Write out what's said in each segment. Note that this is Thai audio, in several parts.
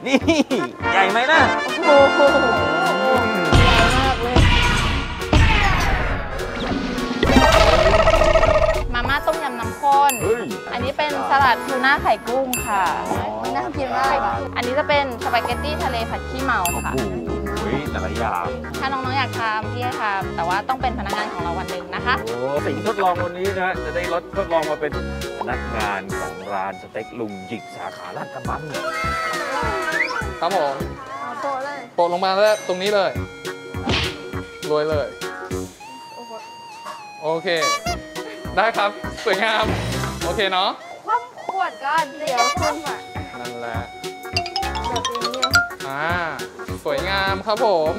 นี่ใหญ่ไหมนะโอ้โหใหญ่มากเลยมาม่าต้มยำน้ำข้นอันนี้เป็นสลัดทูน่าไข่กุ้งค่ะไม่น่ากินมากอันนี้จะเป็นสปาเกตตี้ทะเลผัดขี้เมาค่ะแต่ละอย่างถ้าน้องๆอยากทำพี่ให้ทำแต่ว่าต้องเป็นพนักงานของเราวันหนึ่งนะคะโอ้สิ่งทดลองวันนี้นะจะได้ทดลองมาเป็นพนักงานของร้านสเต็กลุงหยิกสาขาลาดกระบังครับผมโปะเลยโปะลงมาแล้วตรงนี้เลยโรยเลยโอเคได้ครับสวยงามโอเคเนาะคว่ำขวดก็เดี๋ยวขึ้นมานั่นแหละสวยงามครับผม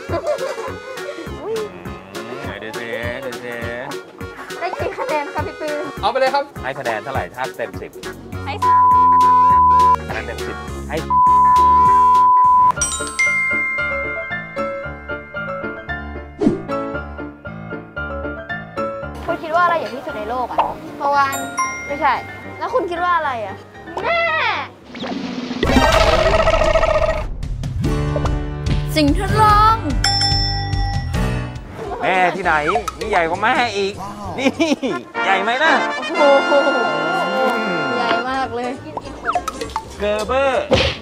เดี๋ยวได้กี่คะแนนคะพี่ปืนเอาไปเลยครับให้คะแนนเท่าไหร่ถ้าเต็ม10 ให้คะแนนเต็ม10ให้คุณคิดว่าอะไรอย่างที่สุดในโลกอ่ะพวานไม่ใช่แล้วคุณคิดว่าอะไรอ่ะแม่สิ่งทดลองแม่ที่ไหนนี่ใหญ่กว่าแม่อีกนี่ใหญ่ไหมนะโอ้โหใหญ่มากเลยเบอร์เกอร์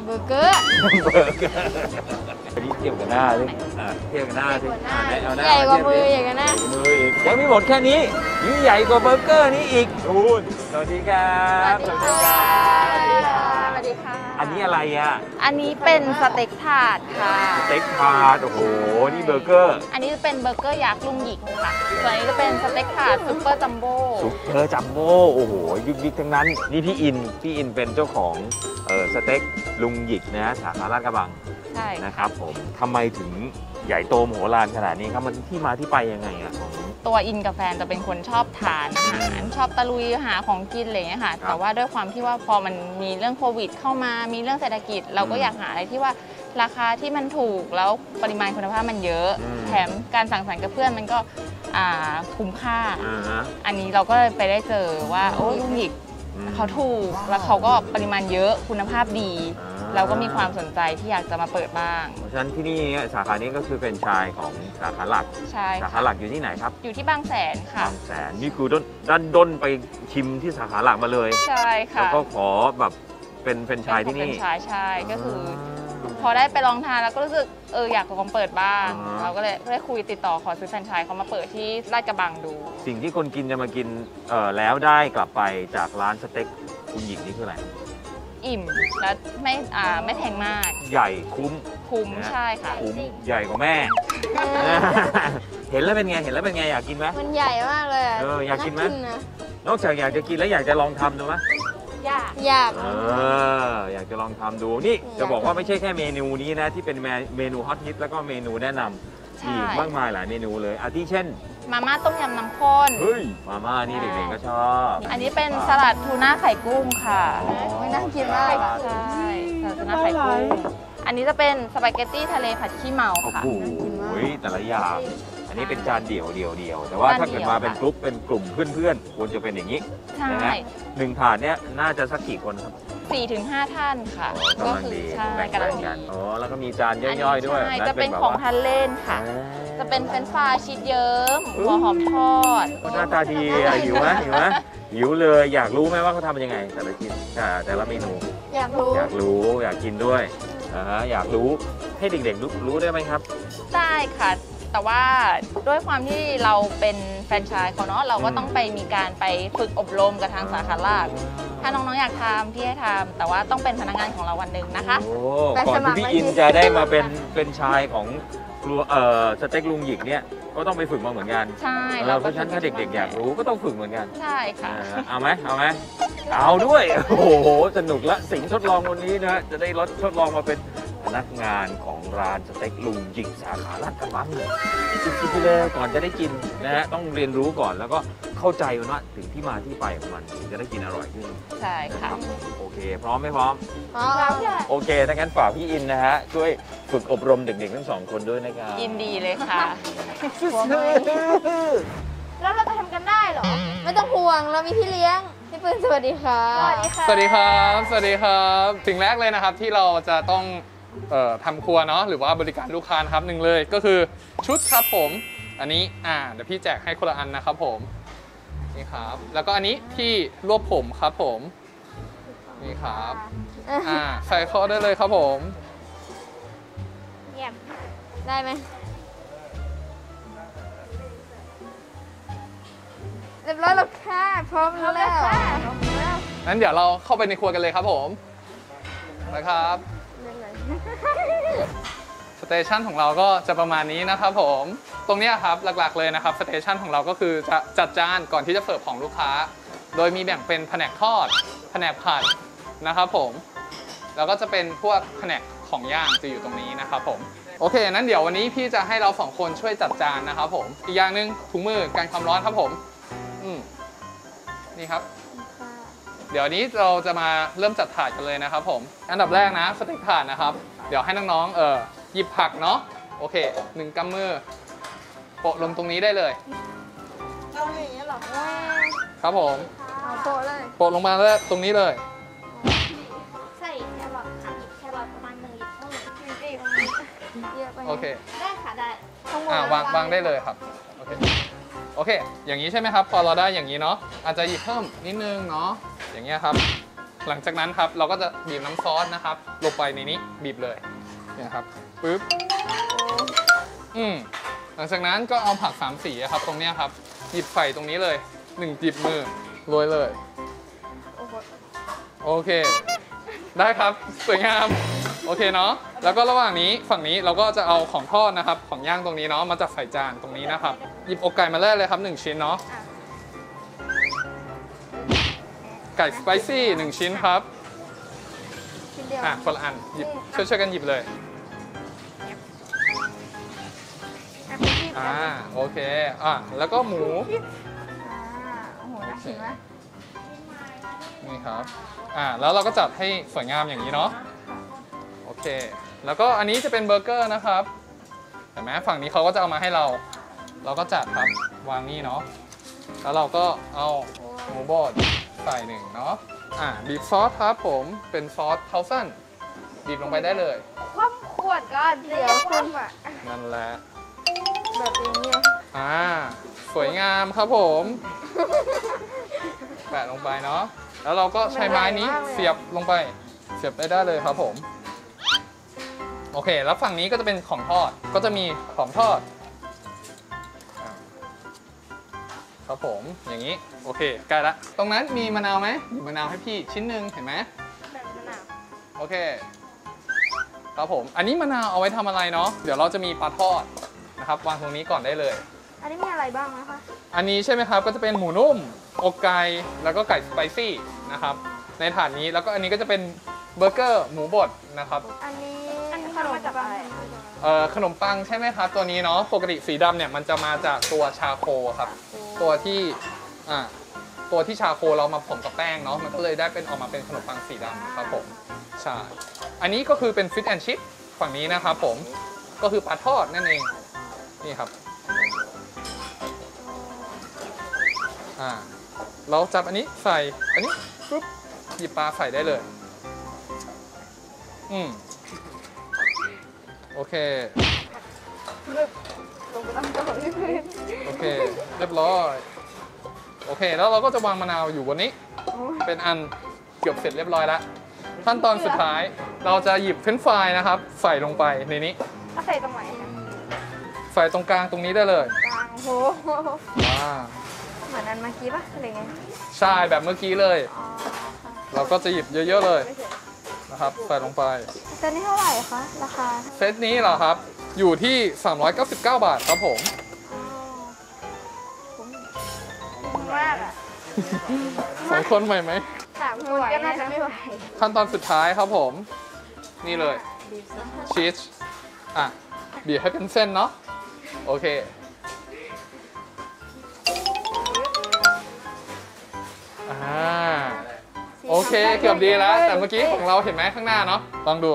นี่เทียบกันหน้าสิเทียบกันหน้าสิใหญ่กว่ามืออย่างนั้นนะมืออีกยังไม่หมดแค่นี้ยิ่งใหญ่กว่าเบอร์เกอร์นี้อีกคุณสวัสดีครับสวัสดีค่ะอันนี้อะไรอ่ะอันนี้เป็นสเต็กถาดค่ะสเต็กถาดโอ้โหนี่เบอร์เกอร์อันนี้จะเป็นเบอร์เกอร์ยักษ์ลุงหยิกค่ะส่วนอันนี้จะเป็นสเต็กถาดซุปเปอร์จัมโบ้โอ้โหยุกทั้งนั้นนี่พี่อินเป็นเจ้าของสเต็กลุงหยิกนะสาขาลาดกระบังใช่นะครับผมทำไมถึงใหญ่โตมโหฬารขนาดนี้ครับมันที่มาที่ไปยังไงอ่ะตัวอินกับแฟนจะเป็นคนชอบทานอาหารชอบตะลุยหาของกินอะไรอย่างเงี้ยค่ะแต่ว่าด้วยความที่ว่าพอมันมีเรื่องโควิดเข้ามามีเรื่องเศรษฐกิจเราก็อยากหาอะไรที่ว่าราคาที่มันถูกแล้วปริมาณคุณภาพมันเยอะแถมการสังสรรค์กับเพื่อนมันก็คุ้มค่าอันนี้เราก็ไปได้เจอว่าโอ้ลุงหยิกเขาถูกแล้วเขาก็ปริมาณเยอะคุณภาพดีเราก็มีความสนใจที่อยากจะมาเปิดบ้างเพราะฉะนั้นที่นี่สาขานี้ก็คือเป็นชายของสาขาหลักใช่สาขาหลักอยู่ที่ไหนครับอยู่ที่บางแสนค่ะบางแสนนี่คือด้นไปชิมที่สาขาหลักมาเลยใช่ค่ะแล้วก็ขอแบบเป็นชายที่นี่เป็นชายใช่ก็คือพอได้ไปลองทานแล้วก็รู้สึกอยากลองเปิดบ้างเราก็เลยได้คุยติดต่อขอซื้อแฟรนไชส์เขามาเปิดที่ลาดกระบังดูสิ่งที่คนกินจะมากินแล้วได้กลับไปจากร้านสเต็กคุณหญิงนี่คืออะไรอิ่มและไม่แพงมากใหญ่คุ้มใช่ค่ะคุ้มใหญ่กว่าแม่ เห็นแล้วเป็นไงอยากกินไหมมันใหญ่มากเลยอยากกินไหมนอกจากอยากจะกินแล้วอยากจะลองทำดูไหมอยากอยากจะลองทำดูนี่จะบอกว่าไม่ใช่แค่เมนูนี้นะที่เป็นเมนูฮอตฮิตแล้วก็เมนูแนะนำอีกมากมายหลายเมนูเลยอาทิเช่นมาม่าต้มยำน้ำข้นมาม่านี่เด็กๆก็ชอบอันนี้เป็นสลัดทูน่าไข่กุ้งค่ะไม่น่ากินมากใช่สลัดทูน่าไข่กุ้งอันนี้จะเป็นสปาเกตตี้ทะเลผัดขี้เมาค่ะโอ้โหแต่ละอย่างอันนี้เป็นจานเดี่ยวแต่ว่าถ้าเกิดมาเป็นกลุ่มเพื่อนๆควรจะเป็นอย่างนี้ใช่หนึ่งถาดเนี้ยน่าจะสักกี่คนครับ 4-5 ท่านค่ะก็คือใช่แบ่งกันแล้วก็มีจานย่อยๆด้วยจะเป็นของทานเล่นค่ะจะเป็นเฟรนช์ฟรายชีสเยิ้มหัวหอมทอดหน้าตาดีหิวไหมหิวเลยอยากรู้ไหมว่าเขาทำยังไงแต่ละเมนูอยากรู้อยากกินด้วยอยากรู้ให้เด็กๆรู้ได้ไหมครับได้ค่ะแต่ว่าด้วยความที่เราเป็นแฟรนไชส์เขาเนาะเราก็ต้องไปมีการไปฝึกอบรมกับทางสาขาหลักถ้าน้องๆอยากทำพี่ให้ทำแต่ว่าต้องเป็นพนักงานของเราวันหนึ่งนะคะก่อนที่พี่อินจะได้มาเป็นชายของสเต็กลุงหยิกเนี่ยก็ต้องไปฝึกมาเหมือนกันใช่เพราะฉะนั้นถ้าเด็กๆอยากรู้ก็ต้องฝึกเหมือนกันใช่ค่ะเอาไหมเอาด้วยโอ้โหสนุกละสิ่งทดลองวันนี้นะจะได้ทดลองมาเป็นพนักงานของร้านสเต็กลุงหยิกสาขาลาดกระบังคิดไปเลยก่อนจะได้กินนะฮะต้องเรียนรู้ก่อนแล้วก็เข้าใจว่าถึงที่มาที่ไปของมันจะได้กินอร่อยขึ้นใช่ค่ะโอเคพร้อมไหมพร้อมโอเคถ้างั้นฝากพี่อินนะฮะช่วยฝึกอบรมเด็กๆทั้ง2 คนด้วยนะครับยินดีเลยค่ะแล้วเราจะทำกันได้เหรอไม่ต้องห่วงเรามีพี่เลี้ยงพี่ปืนสวัสดีค่ะสวัสดีครับ สวัสดีครับสิ่งแรกเลยนะครับที่เราจะต้องทำครัวเนาะหรือว่าบริการลูกค้าครับหนึ่งเลยก็คือชุดครับผมอันนี้เดี๋ยวพี่แจกให้คนละอันนะครับผมนี่ครับแล้วก็อันนี้ที่รวบผมครับผมนี่ครับใส่เข้าได้เลยครับผมเยี่ยมได้ไหมเรียบร้อยแล้วค่ะพร้อมแล้วงั้นเดี๋ยวเราเข้าไปในครัวกันเลยครับผมนะครับสเตชันของเราก็จะประมาณนี้นะครับผมตรงนี้ครับหลักๆเลยนะครับสเตชันของเราก็คือจะจัดจานก่อนที่จะเสิร์ฟของลูกค้าโดยมีแบ่งเป็นแผนกทอดแผนกผัดนะครับผมแล้วก็จะเป็นพวกแผนกของย่างจะอยู่ตรงนี้นะครับผมโอเคนั้นเดี๋ยววันนี้พี่จะให้เราสองคนช่วยจัดจานนะครับผมอีกอย่างหนึ่งถุงมือกันความร้อนครับผมนี่ครับเดี๋ยวนี้เราจะมาเริ่มจัดถาดกันเลยนะครับผมอันดับแรกนะสเต็กถาดนะครับเดี๋ยวให้น้องๆหยิบผักเนาะโอเค1 กำมือโปะลงตรงนี้ได้เลยเอาอย่างนี้เหรอครับผมเอาโปะเลยโปะลงมาแล้วตรงนี้เลยใส่แครอทค่ะแครอทประมาณ1 ลิตรเท่านั้นเยอะไปโอเคได้ค่ะได้วางได้เลยครับโอเคอย่างนี้ใช่ไหมครับพอเราได้อย่างนี้เนาะอาจจะหยิบเพิ่มนิดนึงเนาะอย่างเงี้ยครับหลังจากนั้นครับเราก็จะบีบน้ำซอสนะครับลงไปในนี้บีบเลยเนี่ยครับปึ๊บหลังจากนั้นก็เอาผัก3 สีครับตรงเนี้ยครับหยิบใส่ตรงนี้เลย1 หยิบมือโรยเลยโอเคได้ครับสวยงามโอเคเนาะแล้วก็ระหว่างนี้ฝั่งนี้เราก็จะเอาของทอดนะครับของย่างตรงนี้เนาะมาจัดใส่จานตรงนี้นะครับหยิบอกไก่มาแรกเลยครับ1 ชิ้นเนาะไก่สไปซี่1 ชิ้นครับชิ้นเดียวคนละอันหยิบช่วยกันหยิบเลยโอเคแล้วก็หมูโอ้โหน่ากินมากนี่ครับแล้วเราก็จัดให้สวยงามอย่างนี้เนาะโอเคแล้วก็อันนี้จะเป็นเบอร์เกอร์นะครับเห็นไหมฝั่งนี้เขาก็จะเอามาให้เราก็จัดครับวางนี่เนาะแล้วเราก็เอาหมูบดใส่1เนาะบีบซอสครับผมเป็นซอสเทาสั้นบีบลงไปได้เลยคว่ำขวดก่อนเดี๋ยวคุณอ่ะนั่นแหละแบบนี้สวยงามครับผมแปะลงไปเนาะแล้วเราก็ใช้ไม้นี้เสียบลงไปเสียบได้เลยครับผมโอเคแล้วฝั่งนี้ก็จะเป็นของทอดก็จะมีของทอดครับผมอย่างนี้โอเคใกล้ละตรงนั้นมีมะนาวไหมหยิบมะนาวให้พี่ชิ้นหนึ่งเห็นไหมแบบมะนาวโอเคครับผมอันนี้มะนาวเอาไว้ทำอะไรเนาะเดี๋ยวเราจะมีปลาทอดนะครับวางตรงนี้ก่อนได้เลยอันนี้มีอะไรบ้างนะคะอันนี้ใช่ไหมครับก็จะเป็นหมูนุ่มอกไก่แล้วก็ไก่สไปซี่นะครับในถาดนี้แล้วก็อันนี้ก็จะเป็นเบอร์เกอร์หมูบดนะครับอันนี้ขนมจากอะไรขนมปังใช่ไหมครับตัวนี้เนาะปกติสีดำเนี่ยมันจะมาจากตัวชาโคครับตัวที่ชาโคเรามาผสมกับแป้งเนาะมันก็เลยได้เป็นออกมาเป็นขนมปังสีดำครับผมใช่อันนี้ก็คือเป็นฟิชแอนด์ชิพฝั่งนี้นะครับผมก็คือปลาทอดนั่นเองนี่ครับเราจับอันนี้ใส่อันนี้ปุ๊บหยิบปลาใส่ได้เลยโอเคโอเคเรียบร้อยโอเคแล้วเราก็จะวางมะนาวอยู่บนนี้เป็นอันเกือบเสร็จเรียบร้อยแล้วขั้นตอนสุดท้ายเราจะหยิบเฟรนช์ฟรายนะครับใส่ลงไปในนี้ใส่ตรงไหนใส่ตรงกลางตรงนี้ได้เลยกลางโหเหมือนอันเมื่อกี้ป่ะอะไรเงี้ยใช่แบบเมื่อกี้เลยเราก็จะหยิบเยอะๆเลยนะครับใส่ลงไปเซตนี้เท่าไหร่คะราคาเซตนี้เหรอครับอยู่ที่399 บาทครับผมคุ้มมากอ่ะ 2 คนใหม่ไหม 3 คนก็น่าจะไม่ไหวขั้นตอนสุดท้ายครับผมนี่เลยชีสบีบให้เป็นเส้นเนาะโอเคโอเคเกือบดีแล้วแต่เมื่อกี้ของเราเห็นไหมข้างหน้าเนาะลองดู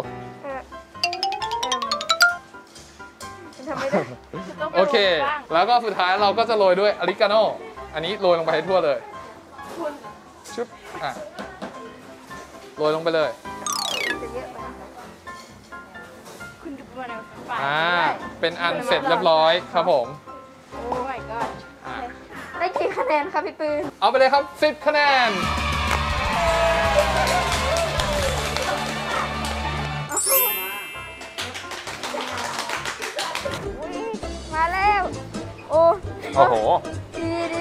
ทำไม่ได้โอเคแล้วก็สุดท้ายเราก็จะโรยด้วยออริกาโนอันนี้โรยลงไปให้ทั่วเลยชุบอ่ะโรยลงไปเลยจะเยอะไปคุณดูมาในฝาเป็นอันเสร็จเรียบร้อยครับผมโอ้ my god อ่ะได้กี่คะแนนคะพี่ปืนเอาไปเลยครับ 10 คะแนนมาแล้ว โอ้โอ้โหดีดี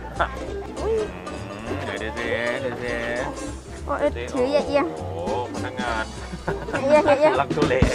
เดี๋ยวสิโอ้ถือเอียงโอ้โหพนักงานเอียงเอียงลักทุเล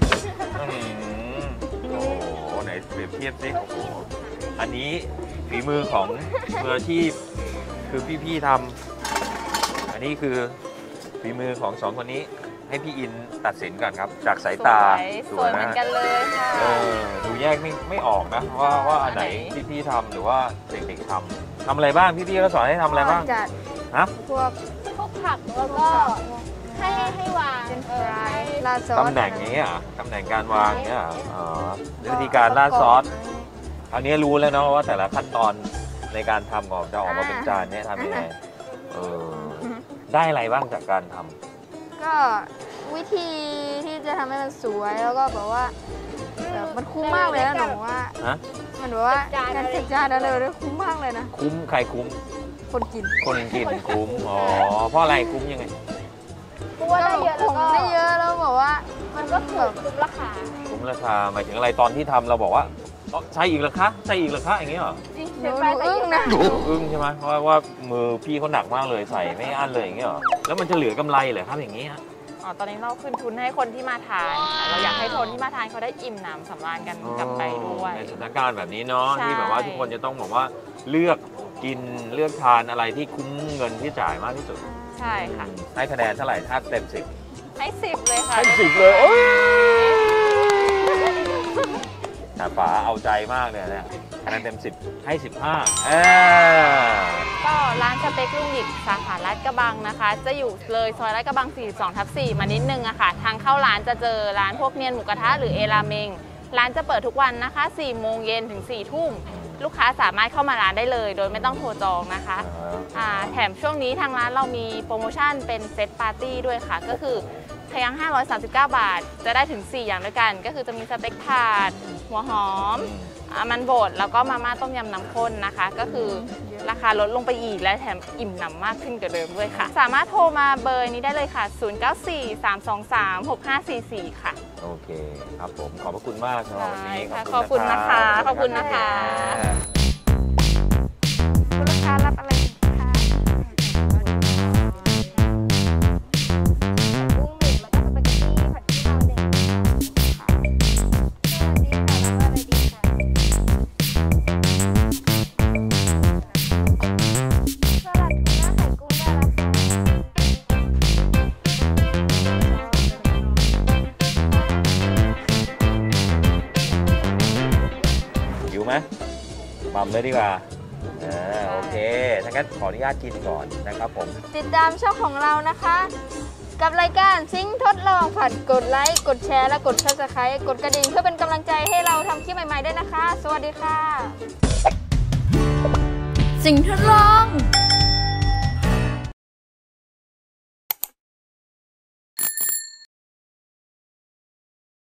โอ้โหไหนเปรียบเทียบสิโอ้โหอันนี้ฝีมือของมืออาชีพคือพี่ๆทำอันนี้คือฝีมือของสองคนนี้ให้พี่อินตัดสินก่อนครับ จากสายตาสวยเหมือนกันเลยค่ะดูแยกไม่ออกนะว่าอันไหนพี่ๆทำหรือว่าเด็กๆทำอะไรบ้างพี่ๆก็สอนให้ทำอะไรบ้างจัดฮะพวกผักแล้วก็ให้วางเป็นฟรายราดซอสตำแหน่งนี้อ่ะตำแหน่งการวางเนี้ยอ๋อวิธีการราดซอสอันนี้รู้แล้วเนาะว่าแต่ละขั้นตอนในการทำของจะออกมาเป็นจานเนี่ยทำยังไงได้อะไรบ้างจากการทำก็วิธีที่จะทำให้มันสวยแล้วก็แบบว่าแบบมันคุ้มมากเลยนะหนูว่าฮะมันแบบว่าการจัดจานอะไรแบบคุ้มมากเลยนะคุ้มใครคุ้มคนกินคนกินคุ้มอ๋อเพราะอะไรคุ้มยังไงเพราะว่าได้เยอะแล้วก็ได้เยอะแล้วบอกว่ามันก็ถูกคุ้มราคาคุ้มราคาหมายถึงอะไรตอนที่ทำเราบอกว่าใช่อีกเหรอคะใช่อีกเหรอคะอย่างเงี้ยเหรอหนูอึ้งนะอึ้งใช่ไหมเพราะว่ามือพี่เขาหนักมากเลยใส่ไม่อั้นเลยอย่างเงี้ยเหรอแล้วมันจะเหลือกำไรเหรอครับอย่างงี้ฮะอ๋อ ตอนนี้เราขึ้นทุนให้คนที่มาทานค่ะเราอยากให้คนที่มาทานเขาได้อิ่มหนำสำราญกันกลับไปด้วยในสถานการณ์แบบนี้เนาะใช่ที่แบบว่าทุกคนจะต้องบอกว่าเลือกกินเลือกทานอะไรที่คุ้มเงินที่จ่ายมากที่สุดใช่ค่ะให้คะแนนเท่าไหร่ถ้าเต็ม10 ให้10เลยค่ะให้10เลยโอ้ยแต่ป๋าเอาใจมากเลยเนี่ยคะแนนเต็ม10ให้15 ก็ร้านสเต็กลุงหยิกสาขาลาดกระบังนะคะ จะอยู่เลยซอยลาดกระบัง 42/4 มานิดนึงอะค่ะ ทางเข้าร้านจะเจอร้านพวกเนียนหมูกระทะหรือเอราเมง ร้านจะเปิดทุกวันนะคะ 4 โมงเย็นถึง 4 ทุ่ม ลูกค้าสามารถเข้ามาร้านได้เลย โดยไม่ต้องโทรจองนะคะ แถมช่วงนี้ทางร้านเรามีโปรโมชั่นเป็นเซตปาร์ตี้ด้วยค่ะ ก็คือเพียง539 บาท จะได้ถึง 4 อย่างด้วยกัน ก็คือจะมีสเต็กถาด หัวหอม มันบด แล้วก็มาม่าต้มยำน้ำข้นนะคะ ก็คือราคาลดลงไปอีกและแถมอิ่มหนำมากขึ้นกว่าเดิมด้วยค่ะ สามารถโทรมาเบอร์นี้ได้เลยค่ะ 0943236544 ค่ะโอเคครับผมขอบพระคุณมากสำหรับวันนี้ขอบคุณนะคะ ขอบคุณนะคะคุณลูกค้ารับอะไรดีคะกุ้งหมึกแล้วก็สปาเกตตี้ผัดขี้เมาแดงสวัสดีค่ะรับอะไรดีคะสลัดทูน่าไข่กุ้งได้แล้วค่ะหิวไหมปั๊มเลยดีกว่าโอเคถ้างั้นขออนุญาตกินก่อนนะครับผมติดตามช่องของเรานะคะ กับรายการซิงค์ทดลองผัดกดไลค์กดแชร์และกด Subscribe กดกระดิ่งเพื่อเป็นกำลังใจให้เราทำคลิปใหม่ๆด้วยนะคะ สวัสดีค่ะสิ่งทดลอง